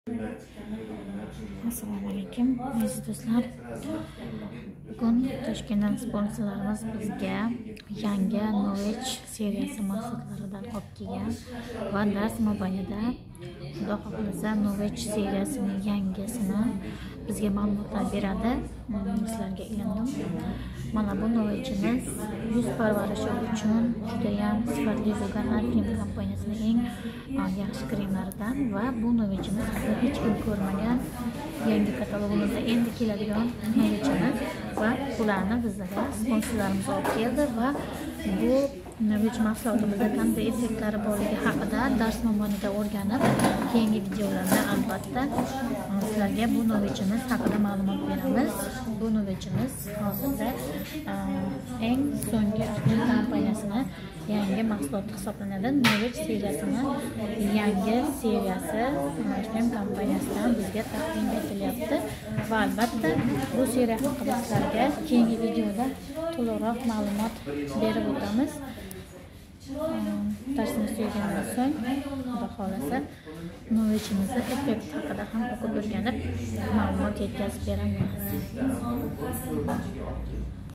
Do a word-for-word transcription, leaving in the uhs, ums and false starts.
Assalomu alaykum aziz do'stlar. Bugun Toshkentdan sponsorlarimiz bizga yangi Novech seriyasi mahsulotlaridan olib kelgan va dars mobaynida Xudo xohlasa Novech seriyasining yangisini bizga ma'lumotlar beradi. Sizlarga ilindim. Mana bu Novechimiz yuz parvarishi uchun juda ham sifatli bo'lgan Alpine kompaniyasining eng yaxshi kremlaridan va bu Novechimiz hali hech kim ko'rmagan yangi katalogimizda endi keladigan Novechimiz va ularni bizga sponsorlarimiz olib keldi va bu Novech mahsulotimizda qanday effektlari borligi haqida dars mobaynida o'rganib, keyingi videolarda albatta sizlarga bu Novechimiz haqida ma'lumot beramiz. Bu Novechimiz hozirda eng so'nggi Alpine kompaniyasining yangi mahsuloti hisoblanadi. Novech seriyasini yangi seriyasi Alpine kompaniyasidan bizga taqdim etilyapti va albatta bu seriya haqida sizlarga keyingi videoda to'liqroq ma'lumot berib o'tamiz. Darsimiz tugagandan so'ng Xudo xolasa Novechimizni effekt haqida ham o'qib o'rganib ma'lumot yetkazib beramiz.